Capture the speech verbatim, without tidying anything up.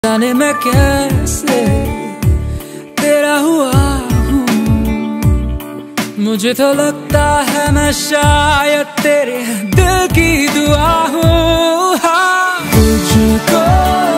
जाने मैं कैसे तेरा हुआ हूँ। मुझे तो लगता है मैं शायद तेरे दिल की दुआ